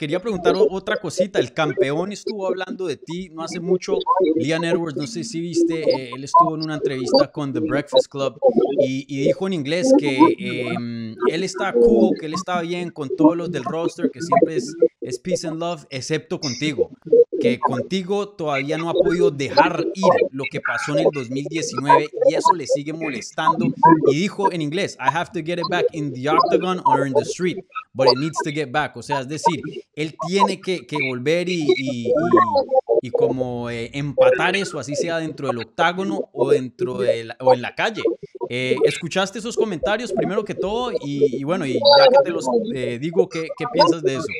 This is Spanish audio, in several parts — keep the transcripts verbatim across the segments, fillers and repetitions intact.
quería preguntar otra cosita. El campeón estuvo hablando de ti no hace mucho. Leon Edwards, no sé si viste, eh, él estuvo en una entrevista con The Breakfast Club y, y dijo en inglés que eh, él está cool, que él está bien con todos los del roster, que siempre es, es peace and love, excepto contigo. Que contigo todavía no ha podido dejar ir lo que pasó en el dos mil diecinueve y eso le sigue molestando. Y dijo en inglés, I have to get it back in the octagon or in the street, but it needs to get back. O sea, es decir, él tiene que, que volver y, y, y, y como eh, empatar eso, así sea dentro del octágono o, dentro de la, o en la calle. Eh, ¿Escuchaste esos comentarios primero que todo? Y, y bueno, y ya que te los eh, digo, ¿qué, ¿qué piensas de eso?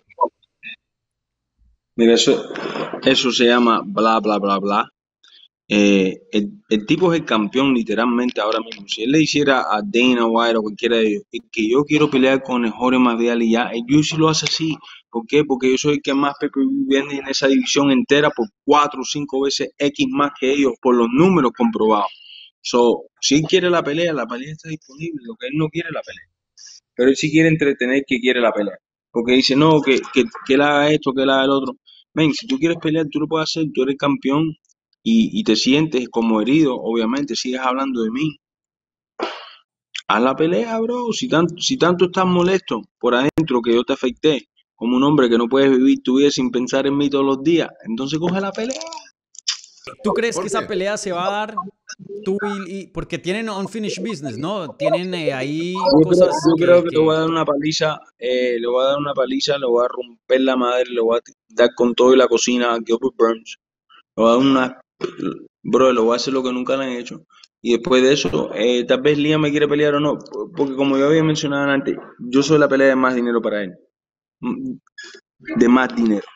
Mira, eso, eso se llama bla, bla, bla, bla. Eh, el, el tipo es el campeón literalmente ahora mismo. Si él le hiciera a Dana White o cualquiera de ellos, el que yo quiero pelear con el Jorge Masvidal y ya, el U F C lo hace así. ¿Por qué? Porque yo soy el que más pay-per-view vende en esa división entera por cuatro o cinco veces X más que ellos, por los números comprobados. So, si él quiere la pelea, la pelea está disponible. Lo que él no quiere es la pelea. Pero él sí quiere entretener que quiere la pelea. Porque dice, no, que, que, que él haga esto, que él haga el otro. Men, si tú quieres pelear, tú lo puedes hacer, tú eres campeón y, y te sientes como herido, obviamente, sigues hablando de mí. Haz la pelea, bro. Si tanto, si tanto estás molesto por adentro que yo te afecté, como un hombre que no puedes vivir tu vida sin pensar en mí todos los días, entonces coge la pelea. ¿Tú crees que esa pelea se va a dar? Tú y, y porque tienen unfinished business, ¿no? Tienen eh, ahí Yo creo, cosas yo creo que, que le voy a que... dar una paliza, eh, le voy a dar una paliza, le voy a romper la madre, le voy a dar con todo y la cocina a Gilbert Burns. Le voy a dar una, bro, le voy a hacer lo que nunca le han hecho. Y después de eso, eh, tal vez Liam me quiere pelear o no, porque como yo había mencionado antes, yo soy la pelea de más dinero para él, de más dinero.